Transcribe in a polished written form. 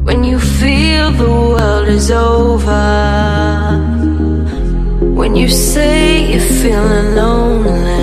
when you feel the world is over, when you say you're feeling lonely.